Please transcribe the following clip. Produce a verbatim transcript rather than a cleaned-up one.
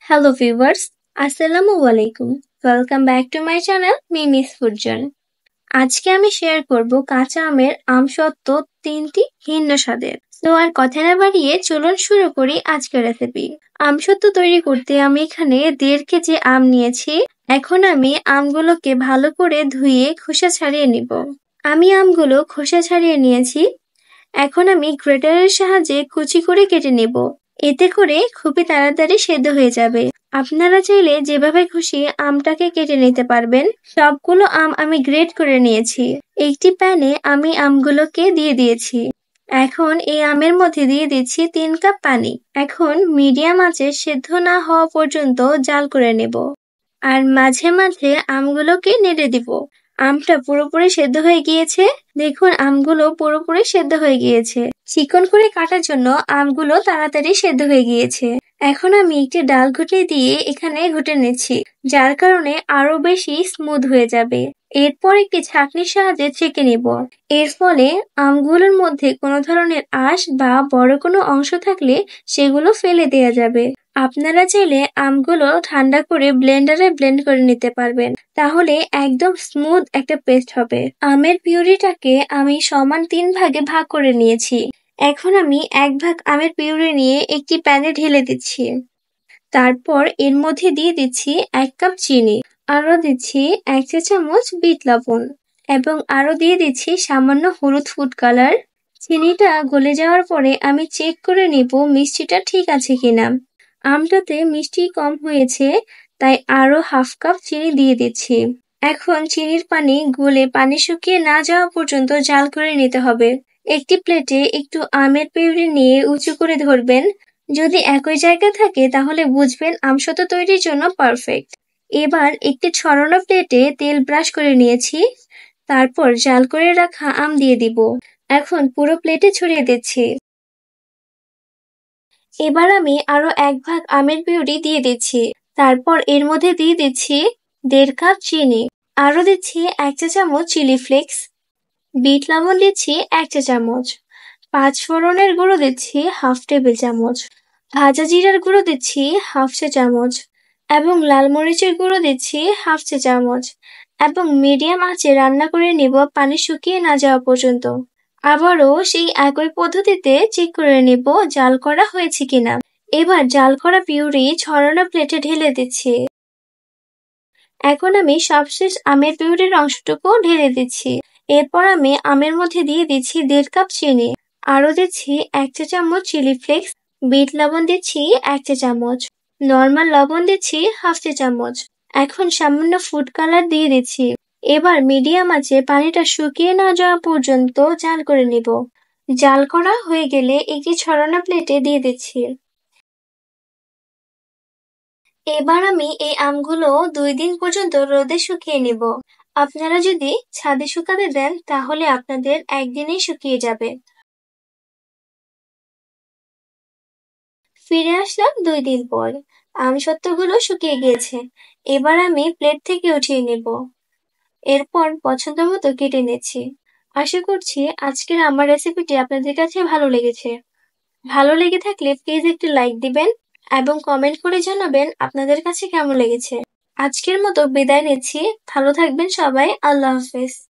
Hello viewers, Assalamu alaikum. Welcome back to my channel Mimi's Food Journey. আজকে আমি share করব কাঁচা আমের আমসত্ত্ব তিনটি ভিন্ন স্বাদের। তো আর কথা না বাড়িয়ে চলুন শুরু করি আজকের রেসিপি। আমসত্ত্ব তৈরি করতে আমি এখানে দেড় কেজি আম নিয়েছি। এখন আমি আমগুলোকে ভালো করে ধুয়ে খোসা ছাড়িয়ে নিব। আমি আমগুলো খোসা ছাড়িয়ে নিয়েছি। এখন আমি গ্রেটারের সাহায্যে কুচি করে কেটে নেব। এতে করে খুবই তাড়াতাড়ি সেদ্ধ হয়ে যাবে। আপনারা চাইলে যেভাবে খুশি আমটাকে কেটে নিতে পারবেন। সবগুলো আম আমি গ্রেট করে নিয়েছি। একটি প্যানে আমি আমগুলোকে দিয়ে দিয়েছি। এখন এই আমের মধ্যে দিয়ে দিচ্ছি তিন কাপ পানি। এখন মিডিয়াম আঁচে সেদ্ধ না হওয়া পর্যন্ত জাল করে নেব। আর মাঝে মাঝে আমগুলোকে নেড়ে দিব। আমটা পুরোপুরি সেদ্ধ হয়ে গিয়েছে। দেখুন আমগুলো পুরোপুরি সেদ্ধ হয়ে গিয়েছে। চিকন করে কাটার জন্য আমগুলো তাড়াতাড়ি সেদ্ধ হয়ে গিয়েছে। এখন আমি একটি ডাল ঘুটে দিয়ে এখানে ঘুটে নিচ্ছি, যার কারণে আরো বেশি স্মুথ হয়ে যাবে। এরপর একটি ছাঁকনির সাহায্যে ছেঁকে নিব। এর ফলে আমগুলোর মধ্যে কোনো ধরনের আঁশ বা বড় কোনো অংশ থাকলে সেগুলো ফেলে দেয়া যাবে। আপনারা চাইলে আমগুলো ঠান্ডা করে ব্লেন্ডারে ব্লেন্ড করে নিতে পারবেন, তাহলে একদম স্মুথ একটা পেস্ট হবে। আমের পিউরিটাকে আমি সমান তিন ভাগে ভাগ করে নিয়েছি। এখন আমি এক ভাগ আমের পিউরি নিয়ে একটি প্যানে ঢেলে দিচ্ছি। তারপর এর মধ্যে দিয়ে দিচ্ছি এক কাপ চিনি, আরো দিচ্ছি এক চা চামচ বিট লবণ এবং আরো দিয়ে দিচ্ছি সামান্য হলুদ ফুড কালার। চিনিটা গলে যাওয়ার পরে আমি চেক করে নিব মিষ্টিটা ঠিক আছে কিনা। আমটাতে মিষ্টি কম হয়েছে, তাই আরো হাফ কাপ চিনি দিয়ে দিচ্ছি। এখন চিনির পানি গলে পানি শুকিয়ে না যাওয়া পর্যন্ত জাল করে নিতে হবে। একটি প্লেটে একটু আমের পিউরি নিয়ে উঁচু করে ধরবেন। যদি একই জায়গায় থাকে তাহলে বুঝবেন আমসত্ত্ব তৈরির জন্য পারফেক্ট। এবার একটি ছড়ানো প্লেটে তেল ব্রাশ করে নিয়েছি। তারপর জাল করে রাখা আম দিয়ে দিব। এখন পুরো প্লেটে ছড়িয়ে দিচ্ছি। এবার আমি আরো এক ভাগ আমের পিউরি দিয়ে দিচ্ছি। তারপর এর মধ্যে দিয়ে দিচ্ছি দেড় কাপ চিনি, আরো দিচ্ছি এক চা চামচ চিলি ফ্লেক্স, বিট লবণ দিচ্ছি এক চা চামচ, পাঁচ ফোড়নের গুঁড়ো দিচ্ছি হাফ টেবিল চামচ, ভাজা জিরার গুঁড়ো দিচ্ছি হাফ চা চামচ এবং লাল মরিচের গুঁড়ো দিচ্ছি হাফ চা চামচ এবং মিডিয়াম আঁচে রান্না করে নিব পানি শুকিয়ে না যাওয়া পর্যন্ত। আবারও সেই একই পদ্ধতিতে চেক করে নিব জাল করা হয়েছে কিনা। এবার জাল করা পিউরি ছড়ানো প্লেটে ঢেলে দিচ্ছি। এখন আমি সবশেষ আমের পিউরির অংশটুকু ঢেলে দিচ্ছি। এরপর আমি আমের মধ্যে দিয়ে দিচ্ছি দেড় কাপ চিনি, আরো দিচ্ছি এক চা চামচ চিলি ফ্লেক্স, বিট লবণ দিচ্ছি এক চা চামচ, নর্মাল লবণ দিচ্ছি হাফ চা চামচ। এখন সামান্য ফুড কালার দিয়ে দিচ্ছি। এবার মিডিয়াম আঁচে পানিটা শুকিয়ে না যাওয়া পর্যন্ত জাল করে নিব। জাল করা হয়ে গেলে একটি ছড়ানো প্লেটে দিয়ে দিচ্ছি। এবার আমি এই আমগুলো দুই দিন পর্যন্ত রোদে শুকিয়ে নিব। আপনারা যদি ছাদে শুকাতে দেন তাহলে আপনাদের একদিনেই শুকিয়ে যাবে। ফিরে আসলাম দুই দিন পর। আমসত্ত্বগুলো শুকিয়ে গিয়েছে। এবার আমি প্লেট থেকে উঠিয়ে নেব। এরপর পছন্দ মতো কেটে নিচ্ছি। আশা করছি আজকের আমার রেসিপিটি আপনাদের কাছে ভালো লেগেছে। ভালো লেগে থাকলে প্লিজ একটি লাইক দিবেন এবং কমেন্ট করে জানাবেন আপনাদের কাছে কেমন লেগেছে। আজকের মতো বিদায় নিচ্ছি। ভালো থাকবেন সবাই। আল্লাহ হাফেজ।